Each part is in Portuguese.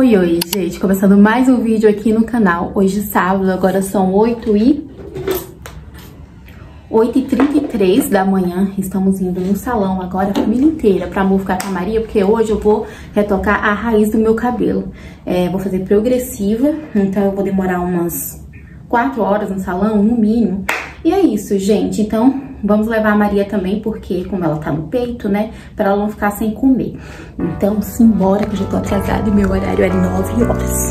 Oi, oi, gente, começando mais um vídeo aqui no canal. Hoje sábado, agora são 8h33 da manhã. Estamos indo no salão agora, a família inteira, pra amor ficar com a Maria, porque hoje eu vou retocar a raiz do meu cabelo. Vou fazer progressiva, então eu vou demorar umas 4 horas no salão, no mínimo. E é isso, gente, então vamos levar a Maria também, porque como ela tá no peito, né, pra ela não ficar sem comer. Então, simbora, que eu já tô atrasada e meu horário é 9 horas.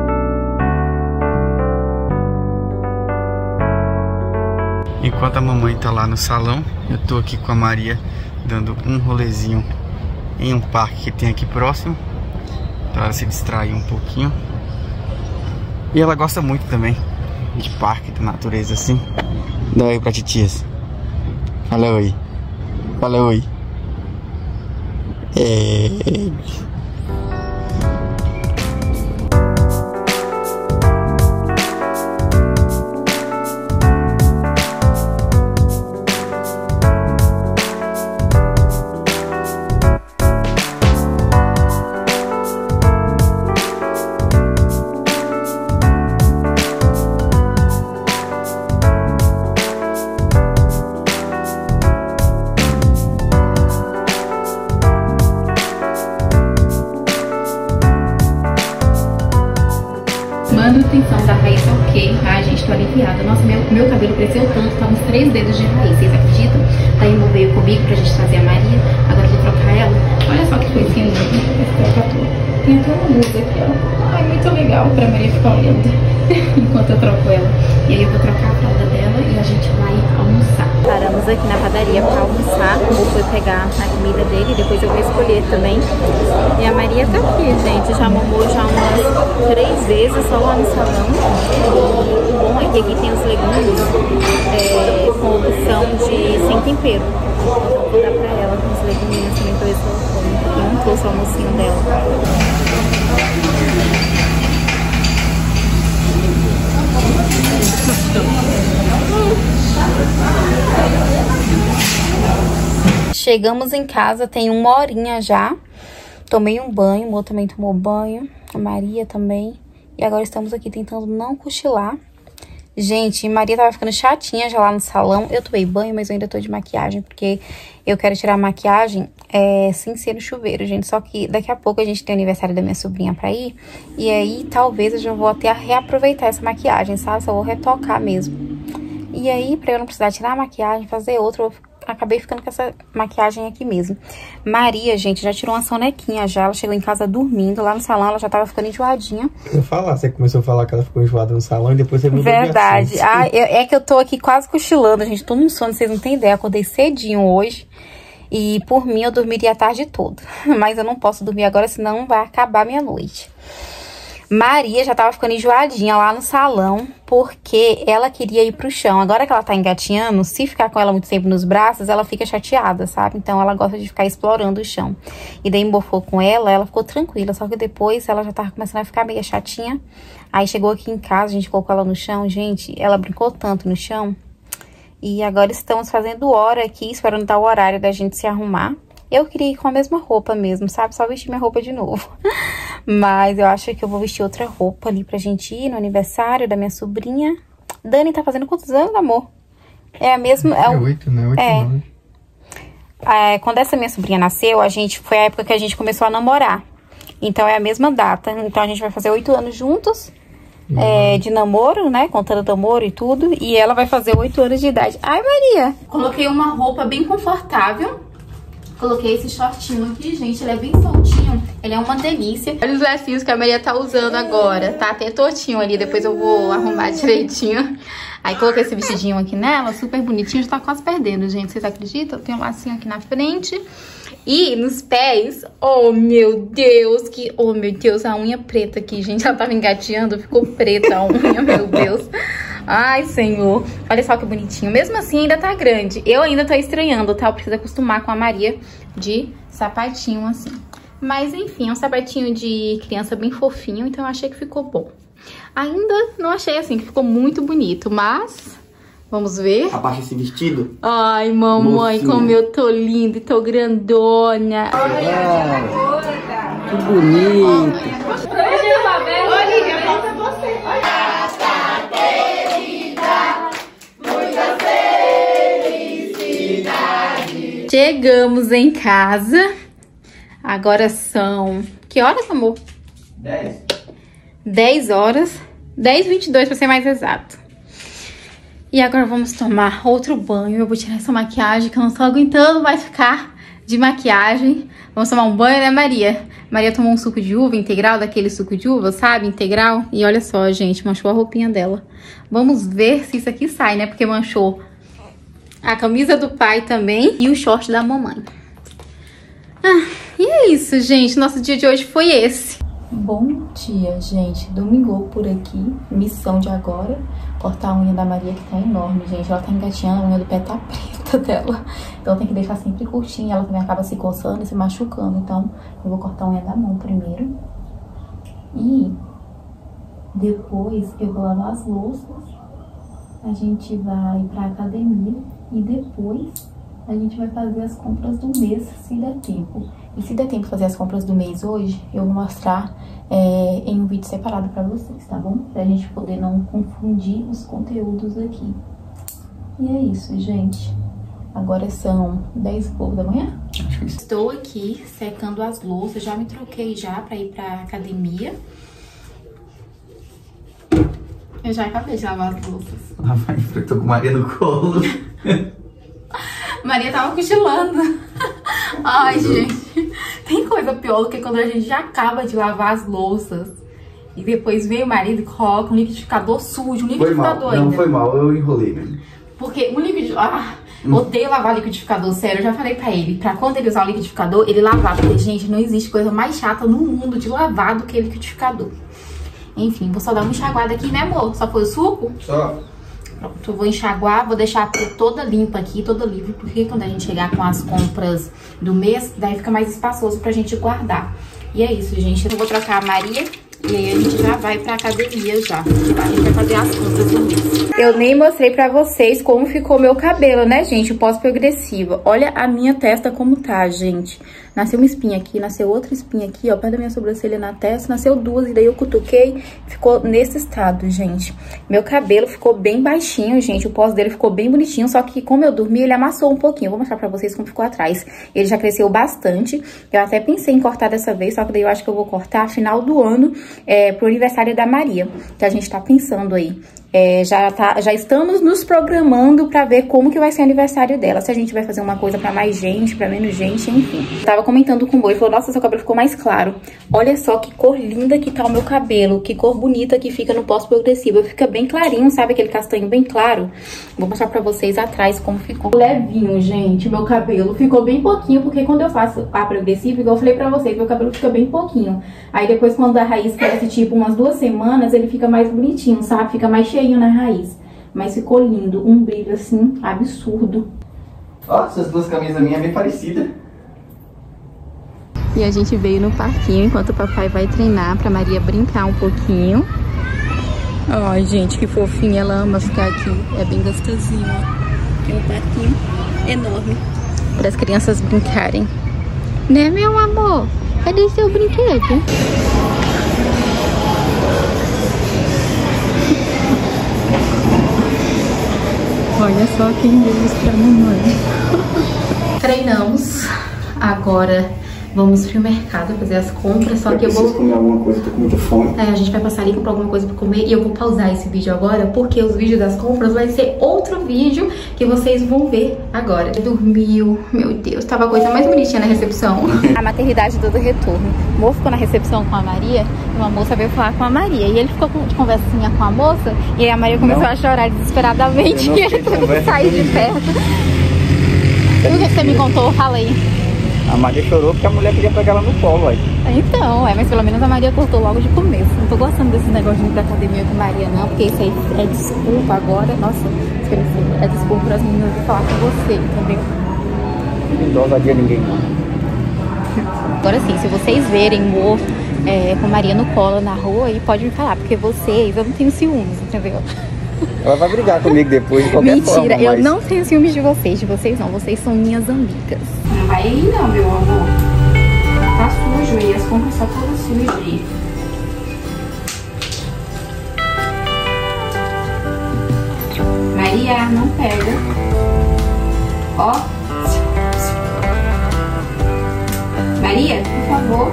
Enquanto a mamãe tá lá no salão, eu tô aqui com a Maria, dando um rolezinho em um parque que tem aqui próximo, pra ela se distrair um pouquinho. E ela gosta muito também de parque, de natureza assim. Dá oi pra titias. Fala oi. Fala oi. Manutenção da raiz ok. Ai, gente, tô aliviada. Nossa, meu cabelo cresceu tanto, tá uns 3 dedos de raiz, vocês acreditam? Daí irmão veio comigo pra gente trazer a Maria. Agora eu vou trocar ela. Olha só que coisinha linda. Tem até uma luz aqui, ó. Ai, muito legal pra Maria ficar olhando enquanto eu troco ela. E aí eu vou trocar a fralda dela e a gente vai almoçar. Paramos aqui na padaria pra almoçar. O Mo foi pegar a comida dele e depois eu vou escolher também. E a Maria tá aqui, gente. Já mamou já umas 3 vezes só lá no salão. O bom é que aqui tem os legumes com opção de sem tempero. Então vou dar pra ela com os leguminhos também pra ver se ela come. Eu não trouxe o almocinho dela. Chegamos em casa, tem 1 horinha já. Tomei um banho, o Mo também tomou banho, a Maria também. E agora estamos aqui tentando não cochilar. Gente, Maria tava ficando chatinha já lá no salão. Eu tomei banho, mas eu ainda tô de maquiagem, porque eu quero tirar a maquiagem sem ser no chuveiro, gente. Só que daqui a pouco a gente tem o aniversário da minha sobrinha pra ir. E aí, talvez eu já vou até reaproveitar essa maquiagem, sabe? Só vou retocar mesmo. E aí, pra eu não precisar tirar a maquiagem, fazer outra, eu acabei ficando com essa maquiagem aqui mesmo. Maria, gente, já tirou uma sonequinha já. Ela chegou em casa dormindo. Lá no salão ela já tava ficando enjoadinha. Eu falar, você começou a falar que ela ficou enjoada no salão e depois você mudou. Verdade. É que eu tô aqui quase cochilando, gente. Tô num sono, vocês não têm ideia. Acordei cedinho hoje. E por mim eu dormiria a tarde toda. Mas eu não posso dormir agora, senão vai acabar minha noite. Maria já tava ficando enjoadinha lá no salão, porque ela queria ir pro chão. Agora que ela tá engatinhando, se ficar com ela muito tempo nos braços, ela fica chateada, sabe? Então ela gosta de ficar explorando o chão. E daí embofou com ela ficou tranquila. Só que depois ela já tava começando a ficar meio chatinha. Aí chegou aqui em casa, a gente colocou ela no chão. Gente, ela brincou tanto no chão. E agora estamos fazendo hora aqui, esperando dar o horário da gente se arrumar. Eu queria ir com a mesma roupa mesmo, sabe? Só vestir minha roupa de novo. Mas eu acho que eu vou vestir outra roupa ali pra gente ir no aniversário da minha sobrinha. Dani tá fazendo quantos anos, amor? É a mesma... É 8, né? 8, 9. Quando essa minha sobrinha nasceu, foi a época que a gente começou a namorar. Então é a mesma data. Então a gente vai fazer 8 anos juntos. De namoro, né? Contando namoro e tudo. E ela vai fazer 8 anos de idade. Ai, Maria! Coloquei uma roupa bem confortável. Coloquei esse shortinho aqui, gente, ele é bem soltinho, ele é uma delícia. Olha os lacinhos que a Maria tá usando agora, tá até tortinho ali, depois eu vou arrumar direitinho. Aí coloquei esse vestidinho aqui nela, super bonitinho, já tá quase perdendo, gente, vocês acreditam? Tem um lacinho aqui na frente e nos pés, oh meu Deus, a unha preta aqui, gente, ela tava engateando, ficou preta a unha, meu Deus. Ai, Senhor. Olha só que bonitinho. Mesmo assim, ainda tá grande. Eu ainda tô estranhando, tá? Eu preciso acostumar com a Maria de sapatinho assim. Mas, enfim, é um sapatinho de criança bem fofinho, então eu achei que ficou bom. Ainda não achei, assim, que ficou muito bonito, mas... Vamos ver. Abaixa esse vestido. Ai, mamãe, mocinha, como eu tô linda e tô grandona. Que bonito. Chegamos em casa. Agora são... Que horas, amor? 10 horas. 10h22 pra ser mais exato. E agora vamos tomar outro banho. Eu vou tirar essa maquiagem que eu não tô aguentando mais ficar de maquiagem. Vamos tomar um banho, né, Maria? Maria tomou um suco de uva integral, daquele suco de uva, sabe? Integral. E olha só, gente, manchou a roupinha dela. Vamos ver se isso aqui sai, né? Porque manchou a camisa do pai também e o short da mamãe. E é isso, gente. Nosso dia de hoje foi esse. Bom dia, gente. Domingou por aqui. Missão de agora. Cortar a unha da Maria, que tá enorme, gente. Ela tá engatinhando, a unha do pé tá preta dela. Então tem que deixar sempre curtinha. Ela também acaba se coçando e se machucando. Então eu vou cortar a unha da mão primeiro. E depois eu vou lavar as louças. A gente vai pra academia. E depois a gente vai fazer as compras do mês, se der tempo. E se der tempo de fazer as compras do mês hoje, eu vou mostrar em um vídeo separado pra vocês, tá bom? Pra gente poder não confundir os conteúdos aqui. E é isso, gente. Agora são 10 e pouco da manhã. Estou aqui secando as louças. Já me troquei já pra ir pra academia. Eu já acabei de lavar as louças. Lá vai, eu tô com Maria no colo. Maria tava cochilando. Ai, gente. Tem coisa pior do que quando a gente já acaba de lavar as louças e depois vem o marido e coloca um liquidificador sujo, um liquidificador ainda. Não, foi mal, eu enrolei mesmo. Porque o liquidificador... odeio lavar liquidificador, sério. Eu já falei pra ele, pra quando ele usar o liquidificador, ele lavar. Porque, gente, não existe coisa mais chata no mundo de lavar do que liquidificador. Enfim, vou só dar uma enxaguada aqui, né, amor? Só foi o suco? Só. Pronto, eu vou enxaguar, vou deixar toda limpa aqui, toda livre, porque quando a gente chegar com as compras do mês, daí fica mais espaçoso pra gente guardar. E é isso, gente. Eu vou trocar a Maria e aí a gente já vai pra academia já. A gente vai fazer as compras do mês. Eu nem mostrei pra vocês como ficou meu cabelo, né, gente? O pós-progressiva. Olha a minha testa como tá, gente. Nasceu uma espinha aqui, nasceu outra espinha aqui, ó, perto da minha sobrancelha na testa. Nasceu duas e daí eu cutuquei, ficou nesse estado, gente. Meu cabelo ficou bem baixinho, gente. O pós dele ficou bem bonitinho, só que como eu dormi, ele amassou um pouquinho. Eu vou mostrar pra vocês como ficou atrás. Ele já cresceu bastante. Eu até pensei em cortar dessa vez, só que daí eu acho que eu vou cortar final do ano, pro aniversário da Maria, que a gente tá pensando aí. Já estamos nos programando pra ver como que vai ser o aniversário dela. Se a gente vai fazer uma coisa pra mais gente, pra menos gente, enfim. Eu tava comentando com o Boi, falou, nossa, seu cabelo ficou mais claro. Olha só que cor linda que tá o meu cabelo, que cor bonita que fica no pós-progressivo. Fica bem clarinho, sabe aquele castanho bem claro? Vou mostrar pra vocês atrás como ficou. Levinho, gente, meu cabelo ficou bem pouquinho, porque quando eu faço a progressiva, igual eu falei pra vocês, meu cabelo fica bem pouquinho. Aí depois quando a raiz cresce tipo umas 2 semanas, ele fica mais bonitinho, sabe? Fica mais cheio na raiz, mas ficou lindo, um brilho assim, absurdo. Ó, essas duas camisas minhas é bem parecidas. E a gente veio no parquinho enquanto o papai vai treinar pra Maria brincar um pouquinho. Ai, gente, que fofinha, ela ama ficar aqui, é bem gostosinho, ó. É um parquinho enorme para as crianças brincarem. Né, meu amor? Cadê seu brinquedo? Olha só quem demos pra mamãe. Treinamos. Agora vamos pro mercado fazer as compras. Só que eu vou comer alguma coisa, tô com muita fome. A gente vai passar ali comprar alguma coisa pra comer. E eu vou pausar esse vídeo agora, porque os vídeos das compras vai ser outro vídeo que vocês vão ver agora. Dormiu, meu Deus, tava a coisa mais bonitinha na recepção. A maternidade do retorno. O moço ficou na recepção com a Maria e uma moça veio falar com a Maria. E ele ficou de conversinha com a moça e aí a Maria começou a chorar desesperadamente. E ele saiu de perto. E o que você me contou? Fala aí. A Maria chorou porque a mulher queria pegar ela no colo, aí. Então, mas pelo menos a Maria cortou logo de começo. Não tô gostando desse negócio de ir pra academia com Maria, não, porque isso aí é desculpa agora. Nossa, esqueci. É desculpa para as meninas de falar com você, entendeu? Não dá ousadia ninguém, não. Agora sim, se vocês verem o com Maria no colo na rua, aí pode me falar, porque vocês, eu não tenho ciúmes, entendeu? Ela vai brigar comigo depois de qualquer forma. Mentira, eu não tenho ciúmes de vocês não. Vocês são minhas amigas. Não vai aí não, meu amor. Tá sujo aí, as compras estão todas sujas aí. Maria, não pega. Ó. Maria, por favor.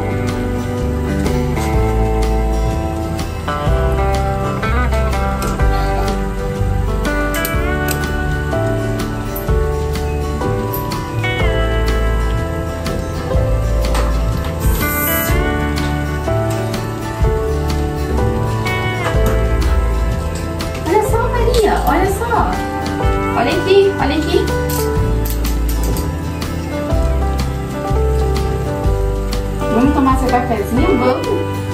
Olha só, Maria, olha só. Olha aqui, olha aqui. Vamos tomar seu cafezinho? Vamos?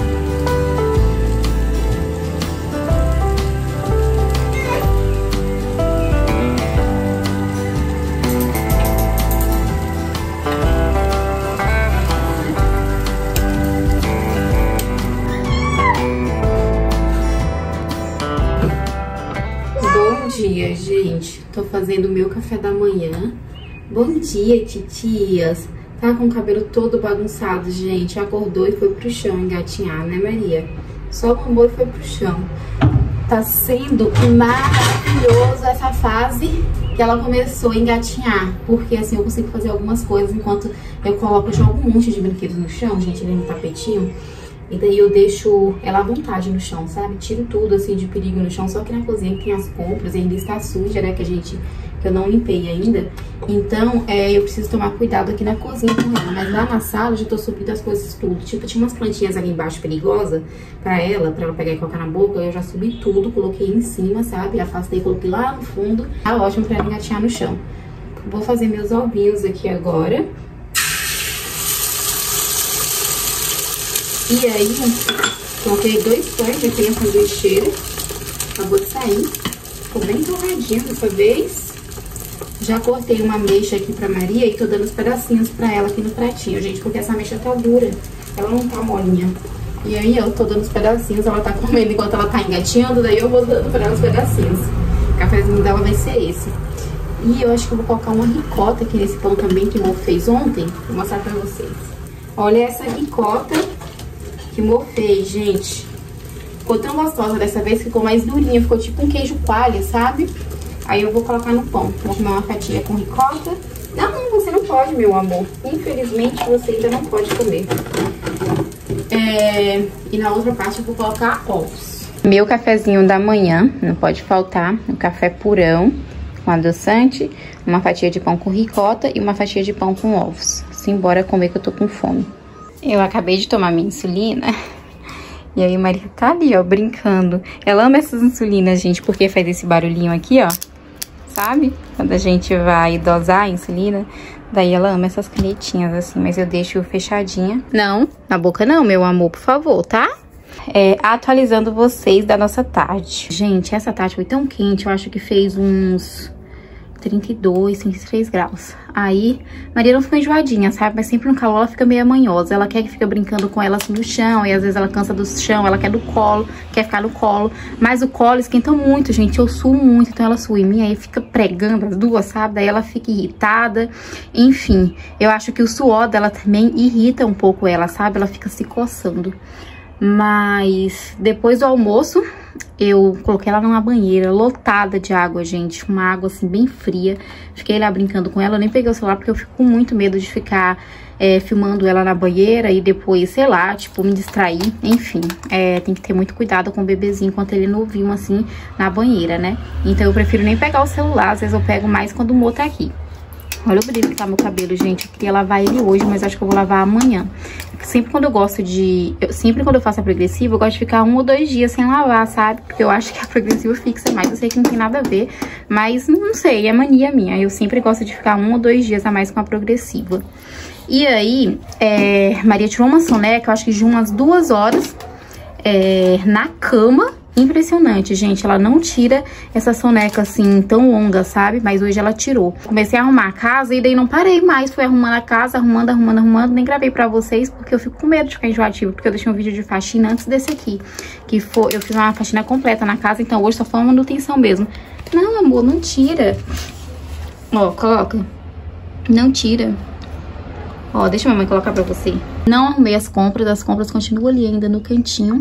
Bom dia, gente. Tô fazendo o meu café da manhã. Bom dia, titias. Tá com o cabelo todo bagunçado, gente. Acordou e foi pro chão engatinhar, né, Maria? Só mamou e foi pro chão. Tá sendo maravilhoso essa fase que ela começou a engatinhar. Porque assim, eu consigo fazer algumas coisas enquanto eu jogo um monte de brinquedos no chão, gente, ali no tapetinho. E daí eu deixo ela à vontade no chão, sabe? Tiro tudo, assim, de perigo no chão. Só que na cozinha tem as compras e ainda está suja, né? Que eu não limpei ainda. Então, eu preciso tomar cuidado aqui na cozinha com ela. Mas lá na sala, eu já tô subindo as coisas tudo. Tipo, tinha umas plantinhas ali embaixo perigosas pra ela pegar e colocar na boca. Eu já subi tudo, coloquei em cima, sabe? Afastei, coloquei lá no fundo. Tá ótimo pra ela engatinhar no chão. Vou fazer meus ovinhos aqui agora. E aí, coloquei 2 pães aqui na sanduicheira. Acabou de sair. Ficou bem torradinho dessa vez. Já cortei uma ameixa aqui pra Maria e tô dando os pedacinhos pra ela aqui no pratinho, gente. Porque essa ameixa tá dura. Ela não tá molinha. E aí, eu tô dando os pedacinhos. Ela tá comendo enquanto ela tá engatinhando. Daí eu vou dando pra ela os pedacinhos. O cafezinho dela vai ser esse. E eu acho que eu vou colocar uma ricota aqui nesse pão também que o Mo fez ontem. Vou mostrar pra vocês. Olha essa ricota que Mo fez, gente. Ficou tão gostosa dessa vez, ficou mais durinha, ficou tipo um queijo coalho, sabe? Aí eu vou colocar no pão. Vou comer uma fatia com ricota. Não, você não pode, meu amor. Infelizmente, você ainda não pode comer. E na outra parte eu vou colocar ovos. Meu cafezinho da manhã, não pode faltar. Um café purão com adoçante, uma fatia de pão com ricota e uma fatia de pão com ovos. Simbora comer que eu tô com fome. Eu acabei de tomar minha insulina. E aí, Maria tá ali, ó, brincando. Ela ama essas insulinas, gente, porque faz esse barulhinho aqui, ó. Sabe? Quando a gente vai dosar a insulina. Daí ela ama essas canetinhas, assim. Mas eu deixo fechadinha. Não, na boca não, meu amor, por favor, tá? Atualizando vocês da nossa tarde. Gente, essa tarde foi tão quente. Eu acho que fez uns 32, 33 graus. Aí, Maria não ficou enjoadinha, sabe? Mas sempre no calor ela fica meio amanhosa. Ela quer que fica brincando com ela assim no chão. E às vezes ela cansa do chão, ela quer do colo, quer ficar no colo. Mas o colo esquenta muito, gente. Eu suo muito, então ela sua em mim. Aí fica pregando as duas, sabe? Daí ela fica irritada. Enfim, eu acho que o suor dela também irrita um pouco ela, sabe? Ela fica se coçando. Mas depois do almoço, eu coloquei ela numa banheira lotada de água, gente. Uma água assim bem fria. Fiquei lá brincando com ela. Eu nem peguei o celular porque eu fico com muito medo de ficar filmando ela na banheira e depois, sei lá, tipo, me distrair. Enfim, tem que ter muito cuidado com o bebezinho enquanto ele novinho assim na banheira, né? Então eu prefiro nem pegar o celular. Às vezes eu pego mais quando o Mo tá aqui. Olha o brilho que tá meu cabelo, gente. Eu queria lavar ele hoje, mas acho que eu vou lavar amanhã. Sempre quando eu faço a progressiva, eu gosto de ficar 1 ou 2 dias sem lavar, sabe? Porque eu acho que a progressiva fixa mais. Eu sei que não tem nada a ver, mas não sei, é mania minha. Eu sempre gosto de ficar 1 ou 2 dias a mais com a progressiva. E aí, Maria tirou uma soneca, eu acho que de umas 2 horas na cama. Impressionante, gente. Ela não tira essa soneca assim tão longa, sabe? Mas hoje ela tirou. Comecei a arrumar a casa e daí não parei mais. Fui arrumando a casa, arrumando. Nem gravei pra vocês porque eu fico com medo de ficar enjoativa. Porque eu deixei um vídeo de faxina antes desse aqui. Eu fiz uma faxina completa na casa, então hoje só foi uma manutenção mesmo. Não, amor, não tira. Ó, coloca. Não tira. Ó, deixa a mamãe colocar pra você. Não arrumei as compras continuam ali ainda no cantinho.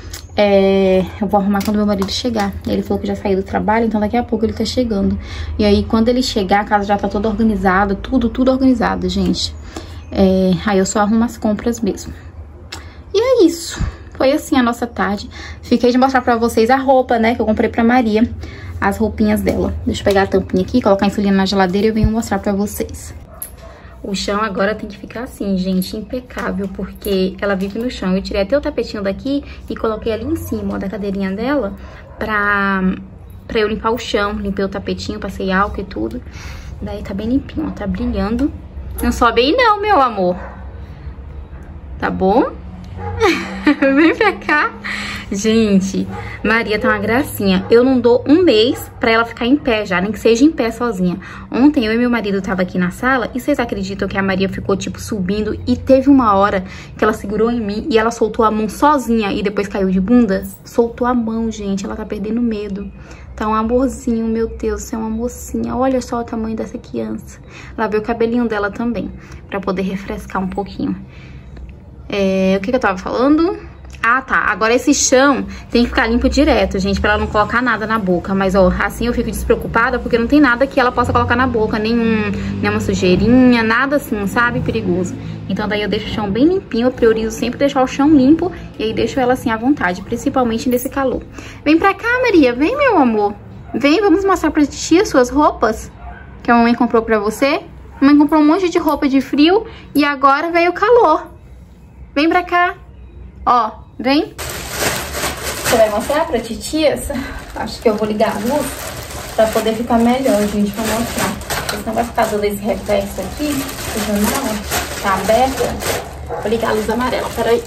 Eu vou arrumar quando meu marido chegar. Ele falou que já saiu do trabalho, então daqui a pouco ele tá chegando. E aí, quando ele chegar, a casa já tá toda organizada, tudo organizado, gente. Aí eu só arrumo as compras mesmo. E é isso. Foi assim a nossa tarde. Fiquei de mostrar pra vocês a roupa, né, que eu comprei pra Maria. As roupinhas dela. Deixa eu pegar a tampinha aqui, colocar a insulina na geladeira e eu venho mostrar pra vocês. O chão agora tem que ficar assim, gente, impecável, porque ela vive no chão. Eu tirei até o tapetinho daqui e coloquei ali em cima, ó, da cadeirinha dela, pra eu limpar o chão. Limpei o tapetinho, passei álcool e tudo. Daí tá bem limpinho, ó, tá brilhando. Não sobe aí não, meu amor. Tá bom? Vem pra cá. Gente, Maria tá uma gracinha. Eu não dou um mês pra ela ficar em pé já, nem que seja em pé sozinha. Ontem eu e meu marido tava aqui na sala e vocês acreditam que a Maria ficou, tipo, subindo e teve uma hora que ela segurou em mim e ela soltou a mão sozinha e depois caiu de bunda? Soltou a mão, gente. Ela tá perdendo medo. Tá um amorzinho, meu Deus, você é uma mocinha. Olha só o tamanho dessa criança. Lavei o cabelinho dela também, pra poder refrescar um pouquinho. O que eu tava falando? Ah, tá. Agora esse chão tem que ficar limpo direto, gente, pra ela não colocar nada na boca. Mas, ó, assim eu fico despreocupada porque não tem nada que ela possa colocar na boca. Nenhuma sujeirinha, nada assim, sabe? Perigoso. Então, daí eu deixo o chão bem limpinho. Eu priorizo sempre deixar o chão limpo. E aí deixo ela assim à vontade, principalmente nesse calor. Vem pra cá, Maria. Vem, meu amor. Vem, vamos mostrar pra ti as suas roupas que a mamãe comprou pra você. A mamãe comprou um monte de roupa de frio e agora veio o calor. Vem pra cá. Ó, vem. Você vai mostrar pra titias? Acho que eu vou ligar a luz pra poder ficar melhor, gente, pra mostrar. Porque senão vai ficar dando esse reflexo aqui. A janela tá aberta. Vou ligar a luz amarela, peraí.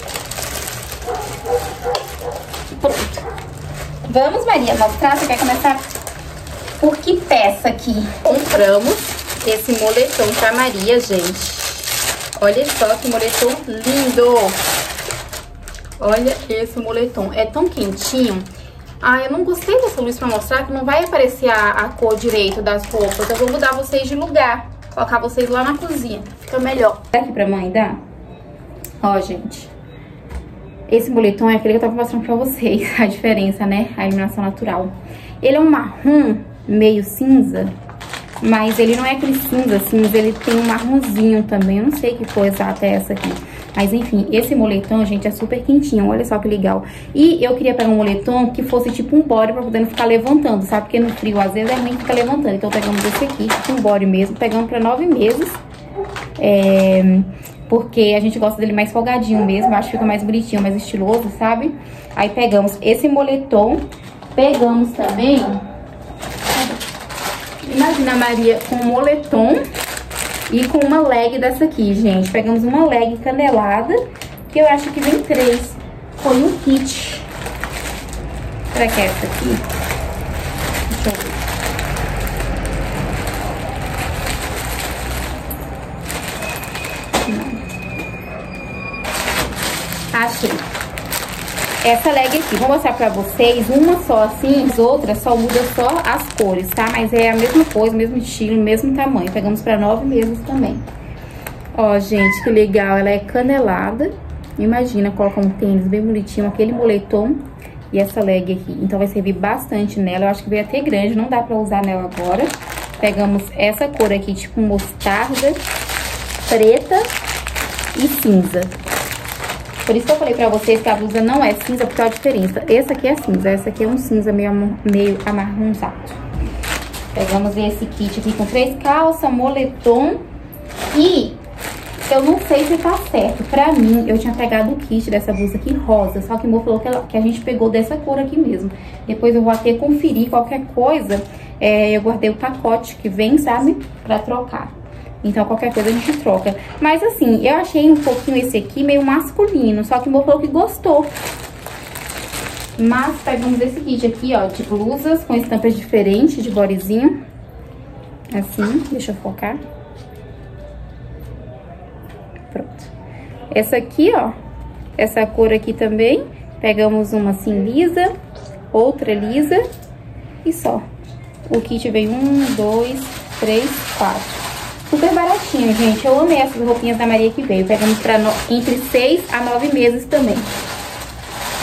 Pronto. Vamos, Maria, mostrar. Você quer começar por que peça aqui? Compramos esse moletom pra Maria, gente. Olha só que moletom lindo. Olha esse moletom. É tão quentinho. Ah, eu não gostei dessa luz pra mostrar, que não vai aparecer a cor direito das roupas. Eu vou mudar vocês de lugar. Colocar vocês lá na cozinha. Fica melhor. Dá aqui pra mãe, dá? Ó, gente. Esse moletom é aquele que eu tava mostrando pra vocês. A diferença, né? A iluminação natural. Ele é um marrom meio cinza. Mas ele não é aquele cinza, ele tem um marronzinho também. Eu não sei que cor exata é essa aqui. Mas enfim, esse moletom, gente, é super quentinho. Olha só que legal. E eu queria pegar um moletom que fosse tipo um body pra poder não ficar levantando, sabe? Porque no frio, às vezes, é ruim ficar levantando. Então pegamos esse aqui, tipo um body mesmo. Pegamos pra 9 meses. Porque a gente gosta dele mais folgadinho mesmo. Eu acho que fica mais bonitinho, mais estiloso, sabe? Aí pegamos esse moletom. Pegamos também... Imagina a Maria com um moletom e com uma leg dessa aqui, gente. Pegamos uma leg canelada, que eu acho que vem 3. Foi um kit. Será que é essa aqui? Deixa eu ver. Não. Achei. Essa leg aqui, vou mostrar pra vocês, uma só assim, as outras só muda só as cores, tá? Mas é a mesma coisa, mesmo estilo, mesmo tamanho. Pegamos pra 9 meses também. Ó, gente, que legal, ela é canelada. Imagina, coloca um tênis bem bonitinho, aquele moletom e essa leg aqui. Então vai servir bastante nela, eu acho que veio até grande, não dá pra usar nela agora. Pegamos essa cor aqui, tipo mostarda, preta e cinza. Por isso que eu falei pra vocês que a blusa não é cinza, porque olha a diferença. Essa aqui é cinza, essa aqui é um cinza meio amarronzado. Pegamos esse kit aqui com 3 calças, moletom. E eu não sei se tá certo. Pra mim, eu tinha pegado o kit dessa blusa aqui rosa. Só que o Mo falou que a gente pegou dessa cor aqui mesmo. Depois eu vou até conferir qualquer coisa. Eu guardei o pacote que vem, sabe? Pra trocar. Então, qualquer coisa a gente troca. Mas, assim, eu achei um pouquinho esse aqui meio masculino. Só que o Mo falou que gostou. Mas, pegamos esse kit aqui, ó, de blusas com estampas diferentes, de bodyzinho. Assim, deixa eu focar. Pronto. Essa aqui, ó, essa cor aqui também. Pegamos uma assim lisa, outra lisa e só. O kit veio 1, 2, 3, 4. Super baratinho, gente. Eu amei essas roupinhas da Maria que veio. Pegamos pra entre 6 a 9 meses também.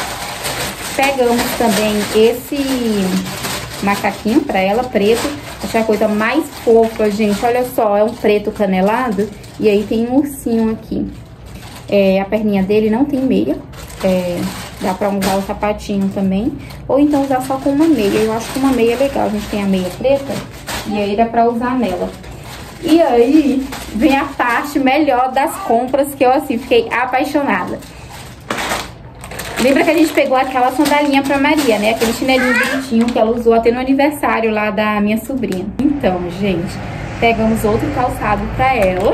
Pegamos também esse macaquinho pra ela, preto. Achei a coisa mais fofa, gente. Olha só, é um preto canelado e aí tem um ursinho aqui. A perninha dele não tem meia. Dá pra usar o sapatinho também. Ou então usar só com uma meia. Eu acho que uma meia é legal. A gente tem a meia preta e aí dá pra usar nela. E aí vem a parte melhor das compras que eu, assim, fiquei apaixonada. Lembra que a gente pegou aquela sandalinha pra Maria, né? Aquele chinelinho bonitinho que ela usou até no aniversário lá da minha sobrinha. Então, gente, pegamos outro calçado pra ela.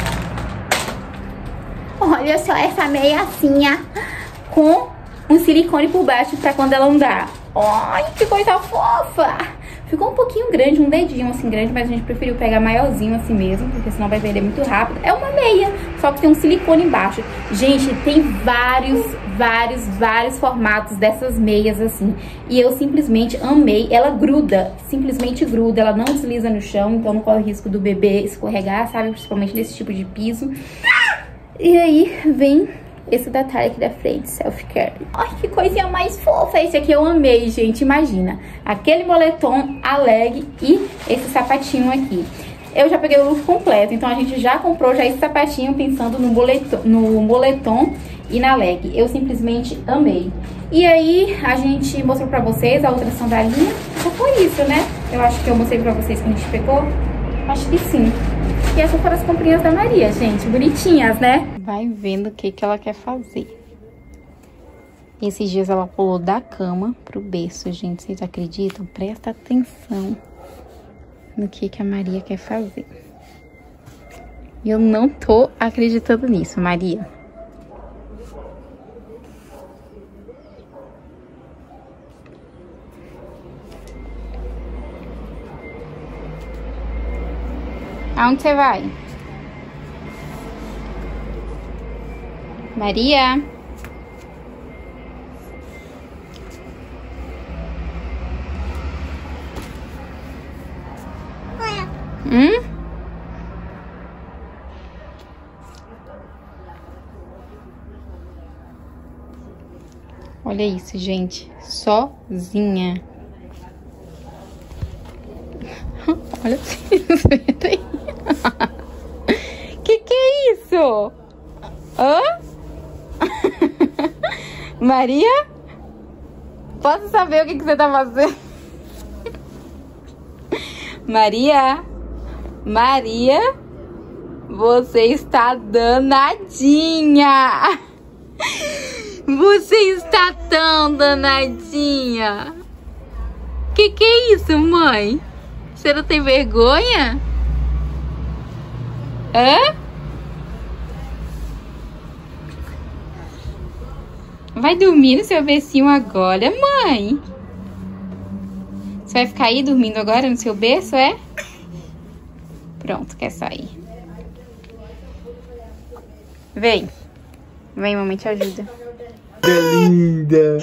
Olha só essa meiacinha com um silicone por baixo pra quando ela andar. Ai, que coisa fofa! Ficou um pouquinho grande, um dedinho assim grande, mas a gente preferiu pegar maiorzinho assim mesmo, porque senão vai perder muito rápido. É uma meia, só que tem um silicone embaixo. Gente, tem vários formatos dessas meias assim. E eu simplesmente amei. Ela gruda, simplesmente gruda, ela não desliza no chão, então não corre o risco do bebê escorregar, sabe? Principalmente nesse tipo de piso. E aí vem esse detalhe aqui da frente, self-care. Ai, que coisinha mais fofa. Esse aqui eu amei, gente. Imagina, aquele moletom, a leg e esse sapatinho aqui. Eu já peguei o look completo, então a gente já comprou já esse sapatinho pensando no moletom e na leg. Eu simplesmente amei. E aí, a gente mostrou pra vocês a outra sandalinha. Só foi isso, né? Eu acho que eu mostrei pra vocês que a gente pegou. Acho que sim. E essas foram as comprinhas da Maria, gente. Bonitinhas, né? Vai vendo o que ela quer fazer. Esses dias ela pulou da cama pro berço, gente. Vocês acreditam? Presta atenção no que a Maria quer fazer. E eu não tô acreditando nisso, Maria. Aonde você vai? Maria? Olha isso, gente. Sozinha. Olha isso aí. Que é isso? Hã? Maria? Posso saber o que você tá fazendo? Maria? Maria? Você está danadinha! Você está tão danadinha! Que é isso, mãe? Você não tem vergonha? Hã? Vai dormir no seu bercinho agora, mãe? Você vai ficar aí dormindo agora no seu berço, é? Pronto, quer sair. Vem. Vem, mamãe te ajuda. Que linda!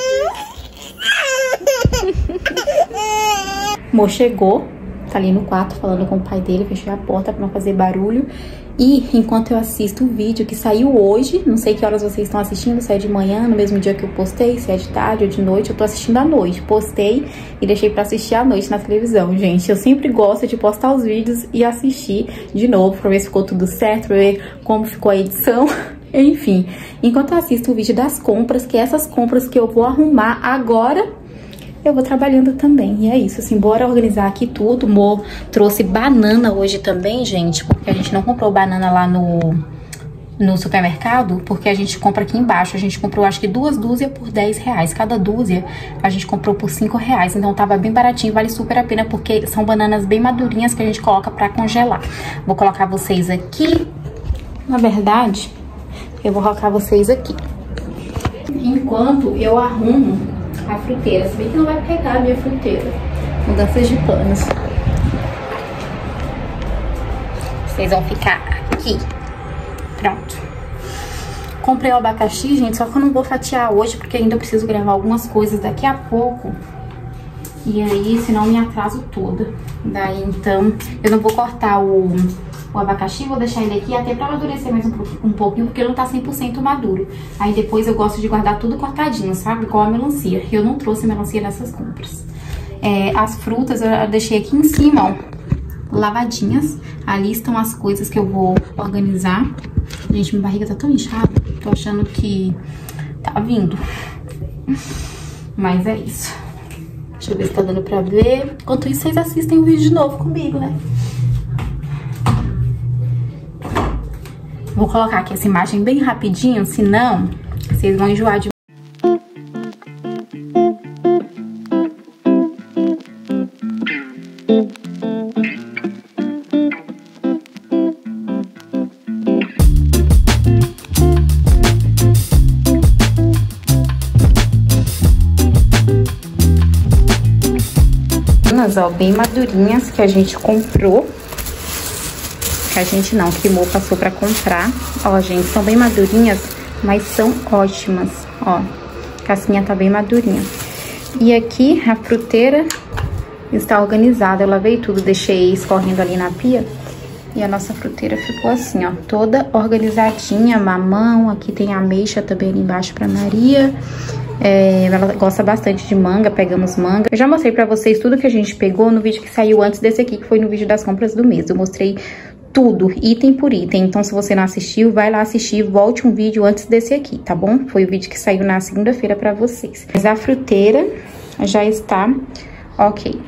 Mo chegou, tá ali no quarto falando com o pai dele, fechei a porta pra não fazer barulho. E enquanto eu assisto o vídeo que saiu hoje, não sei que horas vocês estão assistindo, se é de manhã, no mesmo dia que eu postei, se é de tarde ou de noite, eu tô assistindo à noite. Postei e deixei pra assistir à noite na televisão, gente. Eu sempre gosto de postar os vídeos e assistir de novo pra ver se ficou tudo certo, pra ver como ficou a edição. Enfim, enquanto eu assisto o vídeo das compras, que é essas compras que eu vou arrumar agora, eu vou trabalhando também. E é isso, assim, bora organizar aqui tudo. O Mo trouxe banana hoje também, gente, porque a gente não comprou banana lá no supermercado, porque a gente compra aqui embaixo. A gente comprou, acho que 2 dúzias por R$10. Cada dúzia a gente comprou por R$5. Então tava bem baratinho, vale super a pena, porque são bananas bem madurinhas que a gente coloca pra congelar. Vou colocar vocês aqui. Na verdade, eu vou colocar vocês aqui enquanto eu arrumo a fruteira, se bem que não vai pegar a minha fruteira. Mudanças de panos. Vocês vão ficar aqui. Pronto. Comprei o abacaxi, gente, só que eu não vou fatiar hoje, porque ainda eu preciso gravar algumas coisas daqui a pouco. E aí, senão eu me atraso toda. Daí, então, eu não vou cortar o abacaxi, vou deixar ele aqui até pra amadurecer mais um pouquinho, porque ele não tá 100% maduro. Aí depois eu gosto de guardar tudo cortadinho, sabe? Igual a melancia. Eu não trouxe melancia nessas compras. As frutas eu deixei aqui em cima, ó, lavadinhas. Ali estão as coisas que eu vou organizar. Gente, minha barriga tá tão inchada, tô achando que tá vindo. Mas é isso. Deixa eu ver se tá dando pra ver. Enquanto isso, vocês assistem o vídeo de novo comigo, né? Vou colocar aqui essa imagem bem rapidinho, senão vocês vão enjoar de... Ó, bem madurinhas, que a gente comprou. Que a gente não, que o Mo passou pra comprar. Ó, gente, são bem madurinhas, mas são ótimas. Ó, a casquinha tá bem madurinha. E aqui a fruteira está organizada. Eu lavei tudo, deixei escorrendo ali na pia. E a nossa fruteira ficou assim, ó, toda organizadinha. Mamão, aqui tem ameixa também ali embaixo pra Maria. Ela gosta bastante de manga, pegamos manga. Eu já mostrei pra vocês tudo que a gente pegou no vídeo que saiu antes desse aqui, que foi no vídeo das compras do mês. Eu mostrei tudo, item por item. Então, se você não assistiu, vai lá assistir, volte um vídeo antes desse aqui, tá bom? Foi o vídeo que saiu na segunda-feira pra vocês. Mas a fruteira já está ok.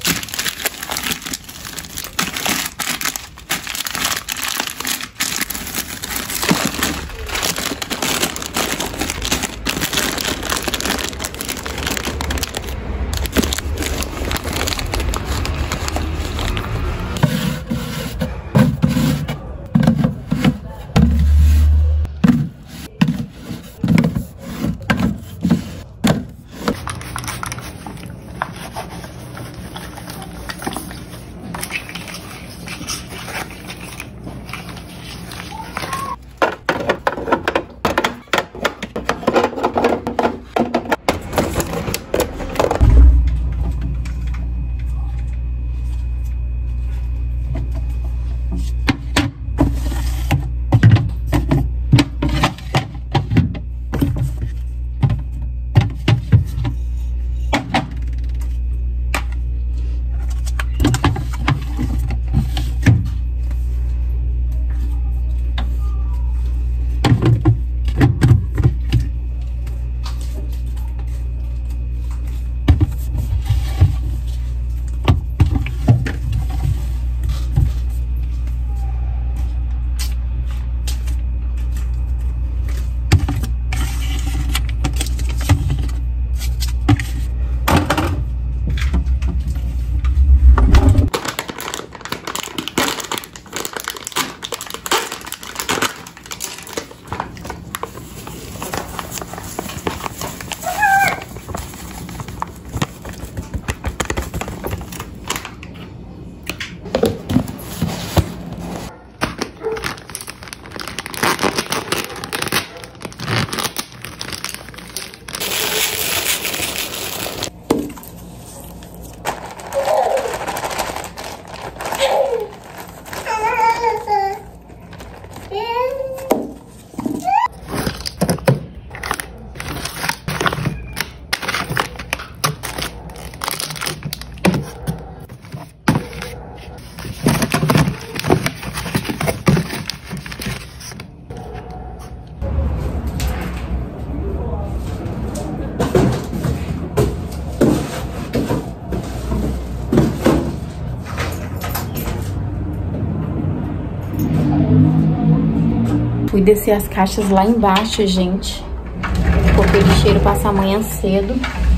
Fui descer as caixas lá embaixo, gente. Porque o lixeiro passa amanhã cedo.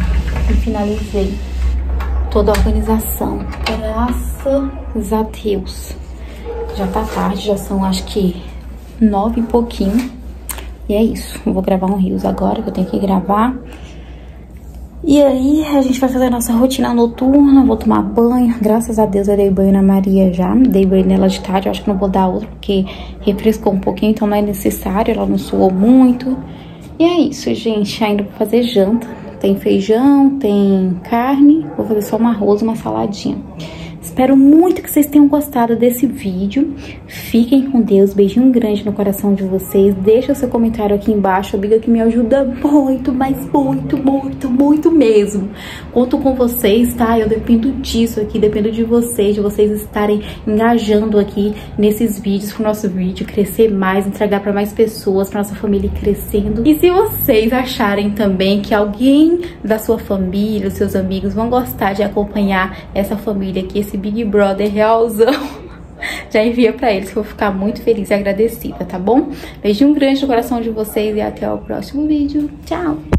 E finalizei toda a organização. Graças a Deus. Já tá tarde, já são acho que 9 e pouquinho. E é isso. Eu vou gravar um Reels agora, que eu tenho que gravar. E aí, a gente vai fazer a nossa rotina noturna, vou tomar banho. Graças a Deus eu dei banho na Maria já, dei banho nela de tarde. Eu acho que não vou dar outra, porque refrescou um pouquinho, então não é necessário, ela não suou muito. E é isso, gente, ainda vou fazer janta. Tem feijão, tem carne, vou fazer só um arroz, uma saladinha. Espero muito que vocês tenham gostado desse vídeo. Fiquem com Deus, beijinho grande no coração de vocês. Deixa o seu comentário aqui embaixo, amiga, que me ajuda muito, mas muito mesmo. Conto com vocês, tá? Eu dependo disso aqui, dependo de vocês estarem engajando aqui nesses vídeos, pro nosso vídeo crescer mais, entregar para mais pessoas, pra nossa família ir crescendo. E se vocês acharem também que alguém da sua família, os seus amigos vão gostar de acompanhar essa família aqui, esse Big Brother realzão, já envia pra eles que eu vou ficar muito feliz e agradecida, tá bom? Beijinho grande no coração de vocês e até o próximo vídeo. Tchau!